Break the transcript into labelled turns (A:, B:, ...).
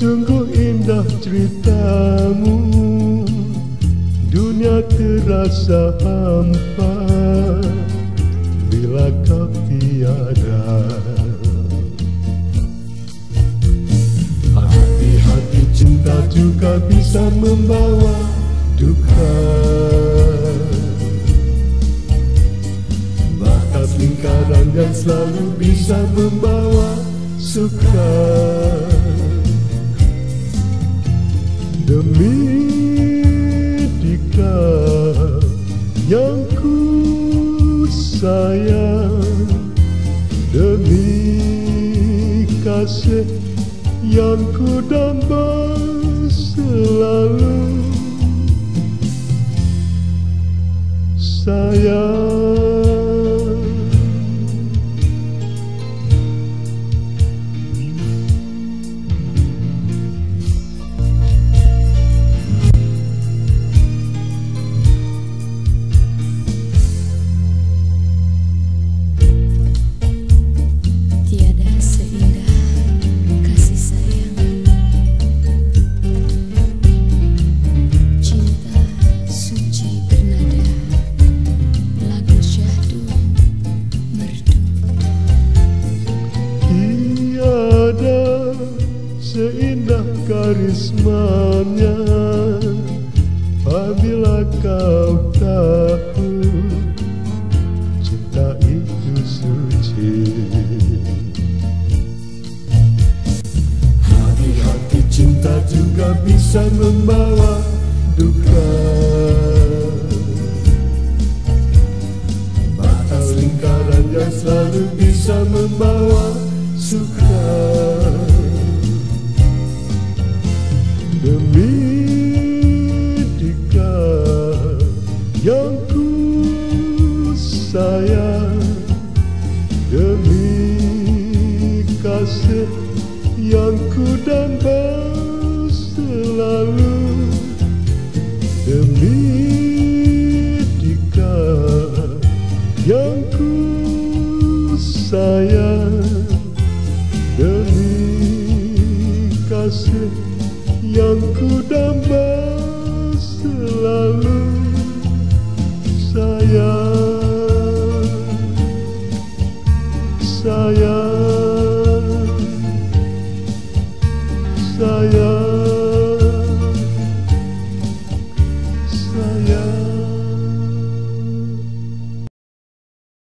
A: Sungguh indah ceritamu, dunia terasa hampa bila kau tiada. Hati-hati cinta juga bisa membawa duka, batas lingkaran yang selalu bisa membawa suka. Demi Dika yang ku sayang, demi kasih yang ku damba selalu, sayang. Seindah karismanya apabila kau tahu cinta itu suci. Hati-hati cinta juga bisa membawa duka, batas lingkaran yang selalu bisa membawa suka. Demi Dika yang ku sayang, demi kasih yang ku damba selalu, demi Dika yang ku sayang, demi kasih yang ku damba selalu, sayang, sayang, sayang.